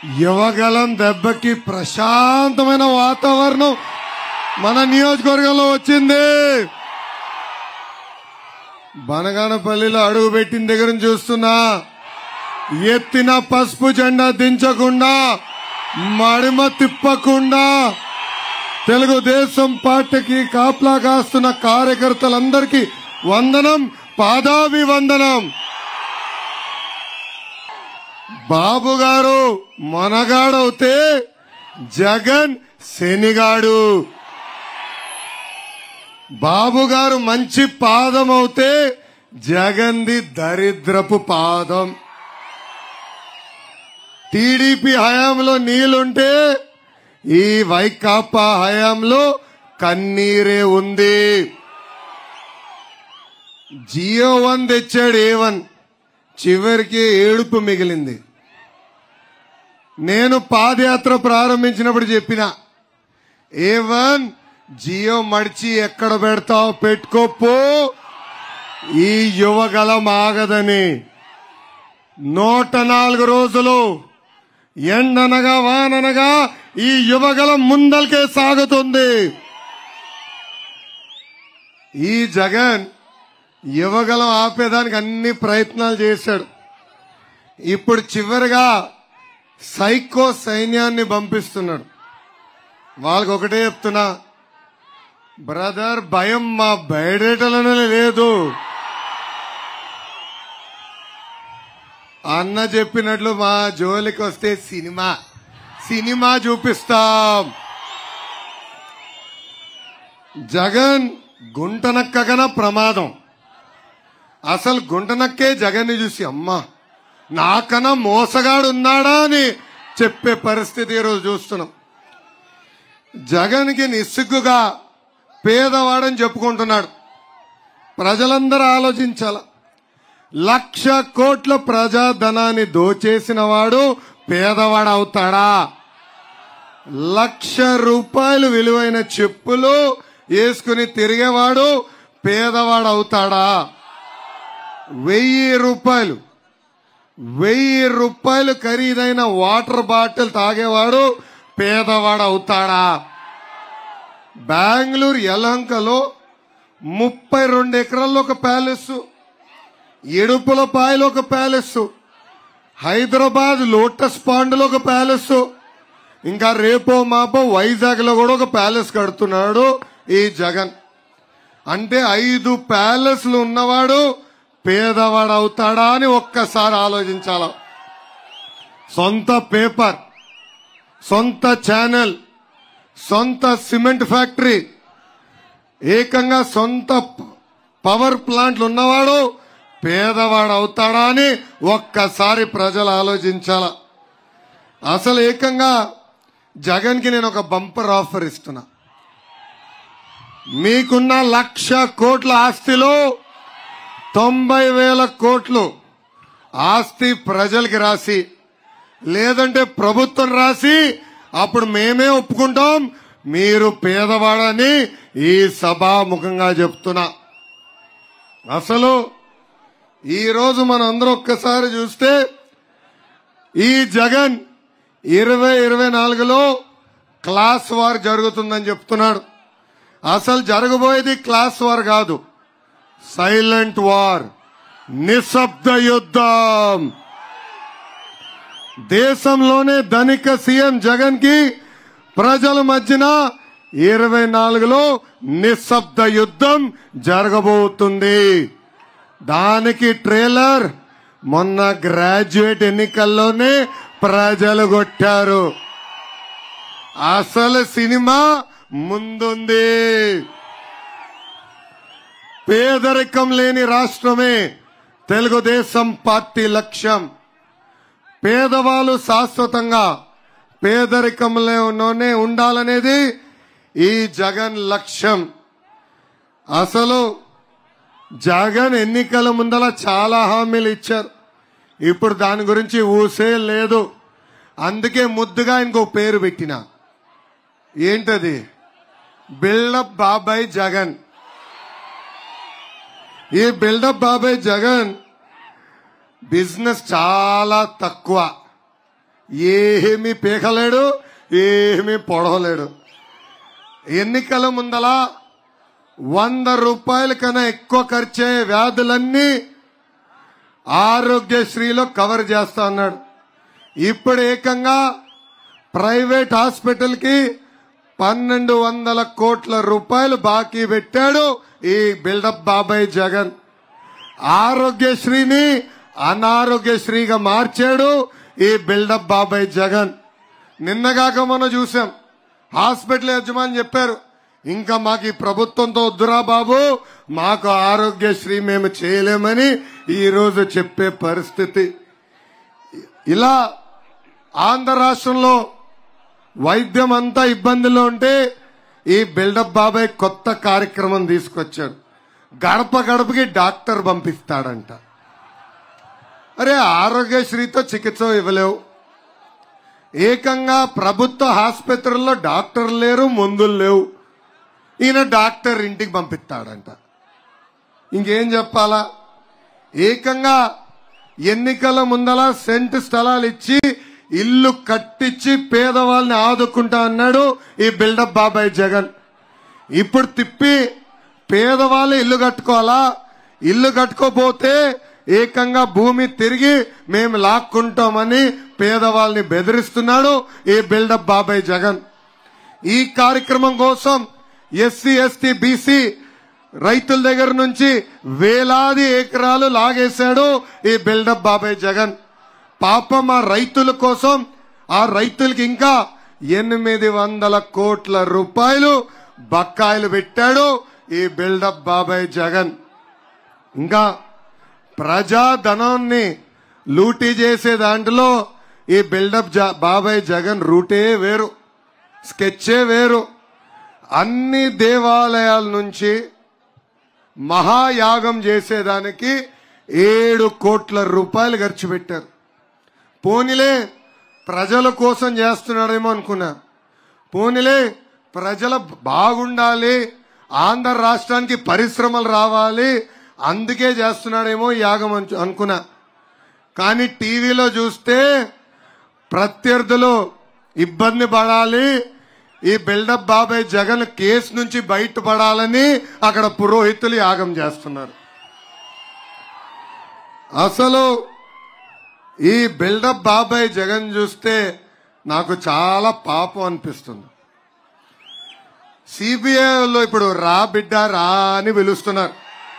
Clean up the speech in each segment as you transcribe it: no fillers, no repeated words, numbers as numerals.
యువగలం దెబ్బకి ప్రశాంతమైన వాతావరణం మన నియోజకవర్గంలో వచ్చింది. బనగానపల్లిలో అడుగు పెట్టిన దగ్గర నుంచి చూస్తున్నా, ఎత్తిన పసుపు జెండా దించకుండా, మడిమ తిప్పకుండా తెలుగుదేశం పార్టీకి కాపలా కాస్తున్న కార్యకర్తలందరికీ వందనం, పాదాభివందనం. బాబు గారు మనగాడవుతే జగన్ శనిగాడు. బాబు గారు మంచి పాదం అవుతే జగన్ది దరిద్రపు పాదం. టీడీపీ హయాంలో నీళ్లుంటే ఈ వైకాపా హయాంలో కన్నీరే ఉంది. జియో 1 తెచ్చాడు A1, చివరికి ఏడుపు మిగిలింది. నేను పాదయాత్ర ప్రారంభించినప్పుడు చెప్పిన, A1 జియో మడిచి ఎక్కడ పెడతావు పెట్టుకోపో, ఈ యువగలం ఆగదని. 104 రోజులు ఎండనగా వాననగా ఈ యువగలం ముందల్కే సాగుతుంది. ఈ జగన్ యువగలం ఆపేదానికి అన్ని ప్రయత్నాలు చేశాడు. ఇప్పుడు చివరిగా సైకో సైన్యాన్ని పంపిస్తున్నాడు. వాళ్ళకి ఒకటే చెప్తున్నా, బ్రదర్ భయం మా బయటలోనే లేదు. అన్న చెప్పినట్లు మా జోలికి వస్తే సినిమా చూపిస్తాం. జగన్ గుంటనక్కగన ప్రమాదం. అసలు గుంటనక్కే జగన్ ని చూసి అమ్మా నాకన్నా మోసగాడు ఉన్నాడా అని చెప్పే పరిస్థితి ఈరోజు చూస్తున్నాం. జగన్ కి నిస్సిగ్గుగా పేదవాడని చెప్పుకుంటున్నాడు. ప్రజలందరూ ఆలోచించాల. 1,00,000 కోట్ల ప్రజాధనాన్ని దోచేసిన వాడు పేదవాడు అవుతాడా? 1,00,000 రూపాయలు విలువైన చెప్పులు వేసుకుని తిరిగేవాడు పేదవాడు అవుతాడా? 1,000 రూపాయలు ఖరీదైన వాటర్ బాటిల్ తాగేవాడు పేదవాడు అవుతాడా? బెంగళూరు యలహంకలో 32 ఎకరాల్లో ఒక ప్యాలెస్, ఇడుపులపాయలో ఒక ప్యాలెస్, హైదరాబాద్ లోటస్ పాండ్ లో ఒక ప్యాలెస్, ఇంకా రేపో మాపో వైజాగ్ లో కూడా ఒక ప్యాలెస్ కడుతున్నాడు ఈ జగన్. అంటే 5 ప్యాలెస్లు ఉన్నవాడు పేదవాడు అవుతాడా అని ఒక్కసారి ఆలోచించాల. సొంత పేపర్, సొంత ఛానల్, సొంత సిమెంట్ ఫ్యాక్టరీ, ఏకంగా సొంత పవర్ ప్లాంట్లు ఉన్నవాడు పేదవాడు అవుతాడా అని ఒక్కసారి ప్రజలు ఆలోచించాల. అసలు ఏకంగా జగన్ కి నేను ఒక బంపర్ ఆఫర్ ఇస్తున్నా. మీకున్న 1,00,000 కోట్ల ఆస్తిలో 90,000 కోట్లు ఆస్తి ప్రజలకి రాసి, లేదంటే ప్రభుత్వం రాసి, అప్పుడు మేమే ఒప్పుకుంటాం మీరు పేదవాడని ఈ సభాముఖంగా చెప్తున్నా. అసలు ఈ రోజు మనందరూ ఒక్కసారి చూస్తే ఈ జగన్ 2024లో క్లాస్ వార్ జరుగుతుందని చెప్తున్నాడు. అసలు జరగబోయేది క్లాస్ వార్ కాదు, సైలెంట్ వార్, నిశ్శబ్ద యుద్ధం. దేశంలోనే ధనిక సీఎం జగన్ కి ప్రజల మధ్యన 24లో నిశ్శబ్ద యుద్ధం జరగబోతుంది. దానికి ట్రైలర్ మొన్న గ్రాడ్యుయేట్ ఎన్నికల్లోనే ప్రజలు కొట్టారు. అసలు సినిమా ముందుంది. పేదరికం లేని రాష్ట్రమే తెలుగుదేశం పార్టీ లక్ష్యం. పేదవాళ్ళు శాశ్వతంగా పేదరికంలోనే ఉండాలనేది ఈ జగన్ లక్ష్యం. అసలు జగన్ ఎన్నికల ముందల చాలా హామీలు ఇచ్చారు. ఇప్పుడు దాని గురించి ఊసే లేదు. అందుకే ముద్దుగా ఇంకో పేరు పెట్టిన, ఏంటది? బిల్డప్ బాబాయ్ జగన్. ఈ బిల్డప్ బాబాయ్ జగన్ బిజినెస్ చాలా తక్కువ, ఏమీ పీకలేడు, ఏమీ పొడవలేడు. ఎన్నికల ముందల 100 రూపాయల కన్నా ఎక్కువ ఖర్చయ్యే వ్యాధులన్నీ ఆరోగ్యశ్రీలో కవర్ చేస్తా అన్నాడు. ఇప్పుడు ఏకంగా ప్రైవేట్ హాస్పిటల్ కి 1200 కోట్ల రూపాయలు బాకీ పెట్టాడు ఈ బిల్డప్ బాబాయ్ జగన్. ఆరోగ్యశ్రీని అనారోగ్యశ్రీగా మార్చాడు ఈ బిల్డప్ బాబాయ్ జగన్. నిన్నగాక మనం చూసాం, హాస్పిటల్ యజమాని చెప్పారు, ఇంకా మాకు ఈ ప్రభుత్వంతో వద్దురా బాబు, మాకు ఆరోగ్యశ్రీ మేము చేయలేమని ఈ రోజు చెప్పే పరిస్థితి. ఇలా ఆంధ్ర రాష్ట్రంలో వైద్యం అంతా ఇబ్బందిలో ఉంటే ఈ బిల్డప్ బాబాయ్ కొత్త కార్యక్రమం తీసుకొచ్చాడు. గడప గడపకి డాక్టర్ పంపిస్తాడంట. అరే, ఆరోగ్యశ్రీతో చికిత్స ఇవ్వలేవు, ఏకంగా ప్రభుత్వ ఆసుపత్రుల్లో డాక్టర్లు లేరు, మందులు లేవు, ఈయన డాక్టర్ ఇంటికి పంపిస్తాడంట. ఇంకేం చెప్పాలా? ఏకంగా ఎన్నికల ముందల సెంటు స్థలాలు ఇచ్చి ఇల్లు కట్టించి పేదవాళ్ళని ఆదుకుంటా అన్నాడు ఈ బిల్డప్ బాబాయ్ జగన్. ఇప్పుడు తిప్పి పేదవాళ్ళు ఇల్లు కట్టుకోవాలా, ఇల్లు కట్టుకోపోతే ఏకంగా భూమి తిరిగి మేము లాక్కుంటామని పేదవాళ్ళని బెదిరిస్తున్నాడు ఈ బిల్డప్ బాబాయ్ జగన్. ఈ కార్యక్రమం కోసం ఎస్సీ ఎస్టీ బీసీ రైతుల దగ్గర నుంచి వేలాది ఎకరాలు లాగేశాడు ఈ బిల్డప్ బాబాయ్ జగన్. పాపం ఆ రైతుల కోసం, ఆ రైతులకి ఇంకా 800 కోట్ల రూపాయలు బకాయిలు పెట్టాడు ఈ బిల్డప్ బాబాయ్ జగన్. ఇంకా ప్రజాధనాన్ని లూటీ చేసే దాంట్లో ఈ బిల్డప్ బాబాయ్ జగన్ రూటే వేరు, స్కెచ్చే వేరు. అన్ని దేవాలయాల నుంచి మహాయాగం చేసేదానికి 7 కోట్ల రూపాయలు ఖర్చు పెట్టారు. పోనీలే ప్రజల కోసం చేస్తున్నాడేమో అనుకున్నా, పోనీలే ప్రజల బాగుండాలి, ఆంధ్ర రాష్ట్రానికి పరిశ్రమలు రావాలి, అందుకే చేస్తున్నాడేమో యాగం అనుకున్నా. కానీ టీవీలో చూస్తే ప్రత్యర్థులు ఇబ్బంది పడాలి, ఈ బిల్డప్ బాబాయ్ జగన్ కేసు నుంచి బయటపడాలని అక్కడ పురోహితులు యాగం చేస్తున్నారు. అసలు ఈ బిల్డప్ బాబాయ్ జగన్ చూస్తే నాకు చాలా పాపం అనిపిస్తుంది. సిబిఐలో ఇప్పుడు రా బిడ్డ రా అని పిలుస్తున్నారు.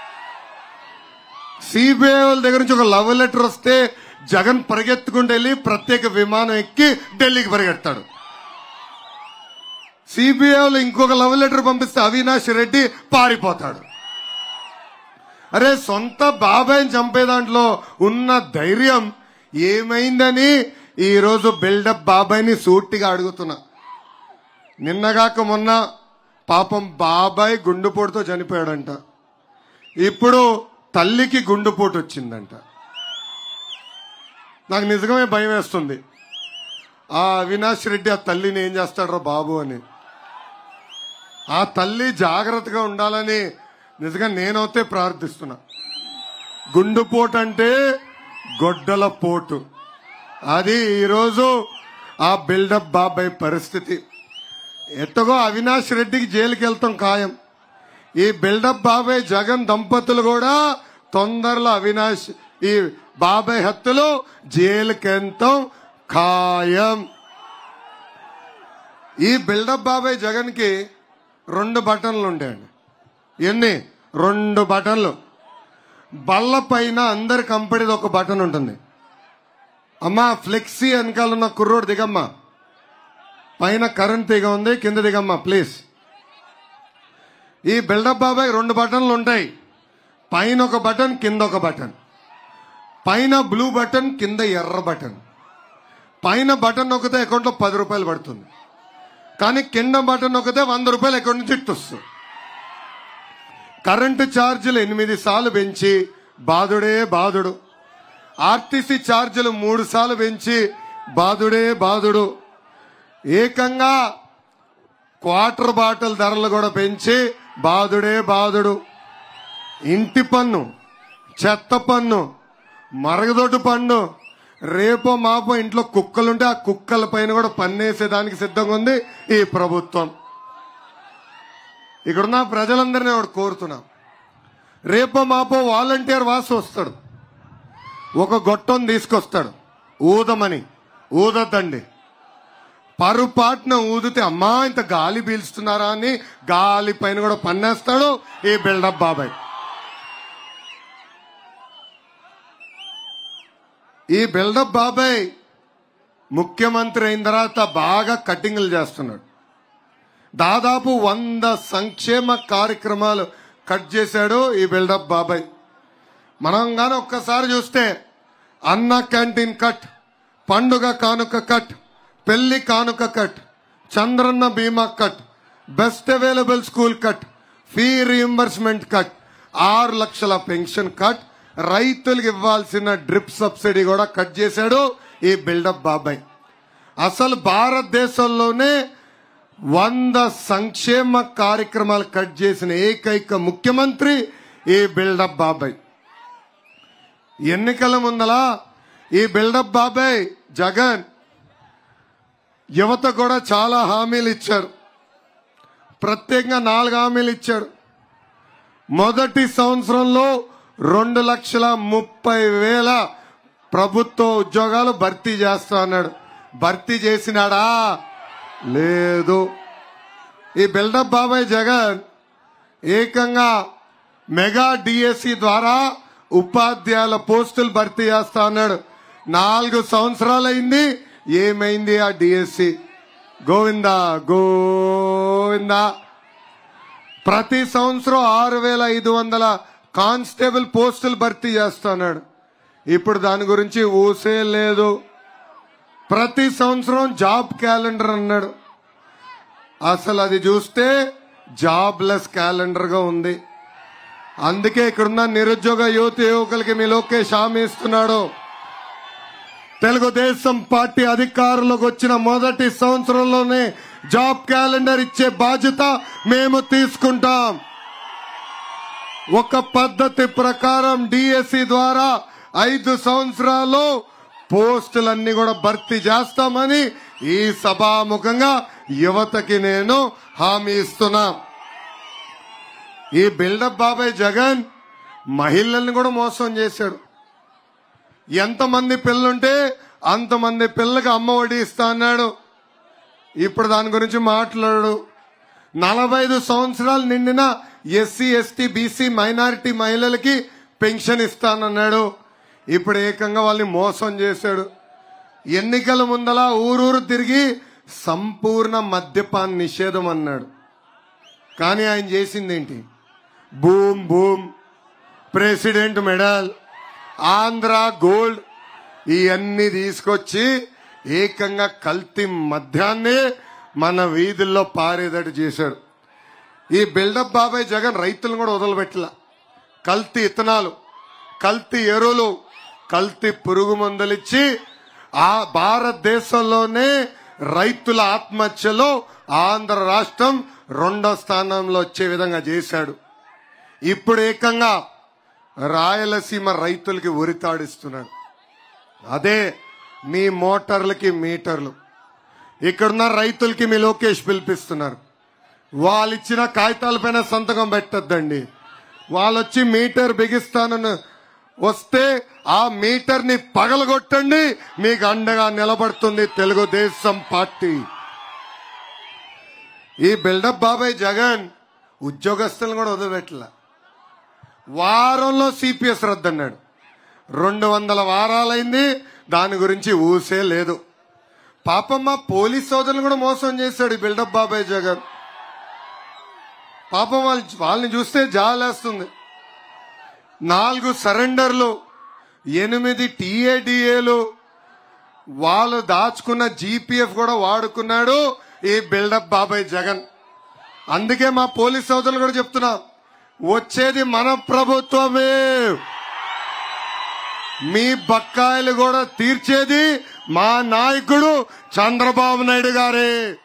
సిబిఐ దగ్గర నుంచి ఒక లవ్ లెటర్ వస్తే జగన్ పరిగెత్తుకుంటూ వెళ్ళి ప్రత్యేక విమానం ఎక్కి ఢిల్లీకి పరిగెడతాడు. సిబిఐలో ఇంకొక లవ్ లెటర్ పంపిస్తే అవినాష్ రెడ్డి పారిపోతాడు. అరే, సొంత బాబాయ్ని చంపే దాంట్లో ఉన్న ధైర్యం ఏమైందని ఈ రోజు బిల్డప్ బాబాయ్ని సూటిగా అడుగుతున్నా. నిన్నగాక మొన్న పాపం బాబాయ్ గుండెపోటుతో చనిపోయాడంట. ఇప్పుడు తల్లికి గుండెపోటు వచ్చిందంట. నాకు నిజమే భయం వేస్తుంది. ఆ అవినాష్ రెడ్డి ఆ తల్లిని ఏం చేస్తాడో బాబు అని. ఆ తల్లి జాగ్రత్తగా ఉండాలని నిజంగా నేనైతే ప్రార్థిస్తున్నా. గుండెపోటు అంటే గొడ్డల పోటు, అది ఈరోజు ఆ బిల్డప్ బాబాయ్ పరిస్థితి. ఎట్టగో అవినాష్ రెడ్డికి జైలుకి వెళ్తాం ఖాయం. ఈ బిల్డప్ బాబాయ్ జగన్ దంపతులు కూడా తొందరలో అవినాష్ ఈ బాబాయ్ హత్యలో జైలుకి వెళ్తాం ఖాయం. ఈ బిల్డప్ బాబాయ్ జగన్ కి 2 బటన్లు ఉంటాయండి. ఎన్ని? 2 బటన్లు. బల్ల పైన అందరి కంపెనీది ఒక బటన్ ఉంటుంది. అమ్మా, ఫ్లెక్సీ వెనకాల ఉన్న కుర్రోడు దిగమ్మా, పైన కరెంట్ తీగ ఉంది, కింద దిగమ్మా ప్లీజ్. ఈ బిల్డప్ బాబాయ్ 2 బటన్లు ఉంటాయి. పైన ఒక బటన్, కింద ఒక బటన్. పైన బ్లూ బటన్, కింద ఎర్ర బటన్. పైన బటన్ నొక్కితే అకౌంట్లో 10 రూపాయలు పడుతుంది, కానీ కింద బటన్ నొక్కితే 100 రూపాయలు అకౌంట్ నుంచి ఇట్టు వస్తుంది. కరెంటు ఛార్జీలు 8 సార్లు పెంచి బాధుడే బాధుడు. ఆర్టీసీ ఛార్జీలు 3 సార్లు పెంచి బాధుడే బాధుడు. ఏకంగా క్వార్టర్ బాటిల్ ధరలు కూడా పెంచి బాధుడే బాధుడు. ఇంటి పన్ను, చెత్త పన్ను, మరగదొడ్డు పన్ను, రేపో మాపో ఇంట్లో కుక్కలుంటే ఆ కుక్కల పైన కూడా పన్నేసేదానికి సిద్ధంగా ఉంది ఈ ప్రభుత్వం. ఇక్కడున్న ప్రజలందరినీ ఒకటి కోరుతున్నా, రేపో మాపో వాలంటీర్ వాసు వస్తాడు, ఒక గొట్టం తీసుకొస్తాడు, ఊదమని. ఊదద్దండి. పరుపాటున ఊదితే అమ్మా ఇంత గాలి పీల్చుతున్నారా అని గాలి పైన కూడా పన్నేస్తాడు ఈ బిల్డప్ బాబాయ్. ఈ బిల్డప్ బాబాయ్ ముఖ్యమంత్రి అయిన తర్వాత బాగా కటింగ్లు చేస్తున్నాడు. దాదాపు 100 సంక్షేమ కార్యక్రమాలు కట్ చేశాడు ఈ బిల్డప్ బాబాయ్. మనం గాని ఒక్కసారి చూస్తే అన్న క్యాంటీన్ కట్, పండుగ కానుక కట్, పెళ్లి కానుక cut, Chandranna Bima cut, best available school cut, fee reimbursement cut, 6 లక్షల పెన్షన్ కట్, రైతులకు ఇవ్వాల్సిన డ్రిప్ సబ్సిడీ కూడా కట్ చేశాడు ఈ బిల్డప్ బాబాయ్. అసలు భారతదేశంలోనే 100 సంక్షేమ కార్యక్రమాలు కట్ చేసిన ఏకైక ముఖ్యమంత్రి ఈ బిల్డప్ బాబాయ్. ఎన్నికల ముందల ఈ బిల్డప్ బాబాయ్ జగన్ యువత కూడా చాలా హామీలు ఇచ్చారు. ప్రత్యేకంగా 4 హామీలు ఇచ్చాడు. మొదటి సంవత్సరంలో 2,30,000 ప్రభుత్వ ఉద్యోగాలు భర్తీ చేస్తా అన్నాడు. భర్తీ చేసినాడా? లేదు. ఈ బిల్డప్ బాబాయ్ జగన్ ఏకంగా మెగా డిఎస్సి ద్వారా ఉపాధ్యాయుల పోస్టులు భర్తీ చేస్తా అన్నాడు. 4 సంవత్సరాలైంది. ఏమైంది ఆ డిఎస్సి? గోవిందా గోవిందా. ప్రతి సంవత్సరం 6,500 కానిస్టేబుల్ పోస్టులు భర్తీ చేస్తున్నాడు. ఇప్పుడు దాని గురించి ఊసే లేదు. ప్రతి సంవత్సరం జాబ్ క్యాలెండర్ అన్నాడు. అసలు అది చూస్తే జాబ్లెస్ క్యాలెండర్ గా ఉంది. అందుకే ఇక్కడున్న నిరుద్యోగ యువకులకి మీ లోకేష్ హామీ ఇస్తున్నాడు. తెలుగుదేశం పార్టీ అధికారంలోకి వచ్చిన మొదటి సంవత్సరంలోనే జాబ్ క్యాలెండర్ ఇచ్చే బాధ్యత మేము తీసుకుంటాం. ఒక పద్ధతి ప్రకారం డిఎస్సి ద్వారా 5 సంవత్సరాలు పోస్టులన్నీ కూడా భర్తీ చేస్తామని ఈ సభాముఖంగా యువతకి నేను హామీ ఇస్తున్నా. ఈ బిల్డప్ బాబాయ్ జగన్ మహిళల్ని కూడా మోసం చేశాడు. ఎంతమంది పిల్లలుంటే అంతమంది పిల్లలకు అమ్మ ఒడి ఇస్తా అన్నాడు. ఇప్పుడు దాని గురించి మాట్లాడు. 45 సంవత్సరాలు నిండిన ఎస్సీ ఎస్టీ బీసీ మైనారిటీ మహిళలకి పెన్షన్ ఇస్తానన్నాడు. ఇప్పుడు ఏకంగా వాళ్ళని మోసం చేశాడు. ఎన్నికల ముందల ఊరూరు తిరిగి సంపూర్ణ మద్యపాన నిషేధం అన్నాడు. కానీ ఆయన చేసిందేంటి? Boom boom, president medal, Andhra gold ఇవన్నీ తీసుకొచ్చి ఏకంగా కల్తీ మద్యాన్ని మన వీధుల్లో పారేదట్టు చేశాడు. ఈ బిల్డప్ బాబాయ్ జగన్ రైతులను కూడా వదలబెట్టలా. కల్తీ ఇత్తనాలు, కల్తీ ఎరువులు, కల్తీ పురుగు మందులిచ్చి ఆ భారతదేశంలోనే రైతుల ఆత్మహత్యలో ఆంధ్ర రాష్ట్రం 2వ స్థానంలో వచ్చే విధంగా చేశాడు. ఇప్పుడు ఏకంగా రాయలసీమ రైతులకి ఉరితాడిస్తున్నాడు. అదే మీ మోటార్లకి మీటర్లు. ఇక్కడున్న రైతులకి మీ లోకేష్ పిలిపిస్తున్నారు. వాళ్ళు ఇచ్చిన కాగితాలపైన సంతకం పెట్టద్దండి. వాళ్ళు వచ్చి మీటర్ బిగిస్తానని వస్తే ఆ మీటర్ ని పగలగొట్టండి. మీకు అండగా నిలబడుతుంది తెలుగుదేశం పార్టీ. ఈ బిల్డప్ బాబాయ్ జగన్ ఉద్యోగస్తులను కూడా వదిలిపెట్టలే. వారంలో సిపిఎస్ రద్దన్నాడు. 200 వారాలైంది. దాని గురించి ఊసే లేదు. పాపం మా పోలీస్ సోదరులను కూడా మోసం చేశాడు ఈ బిల్డప్ బాబాయ్ జగన్. పాపం వాళ్ళని చూస్తే జాలేస్తుంది. 4 సరెండర్లు, 8 టీఏడిఏలు, వాళ్ళు దాచుకున్న జీపీఎఫ్ కూడా వాడుకున్నాడు ఈ బిల్డప్ బాబాయ్ జగన్. అందుకే మా పోలీస్ సోదరులు కూడా చెప్తున్నా, వచ్చేది మన ప్రభుత్వమే. మీ బకాయిలు కూడా తీర్చేది మా నాయకుడు చంద్రబాబు నాయుడు గారే.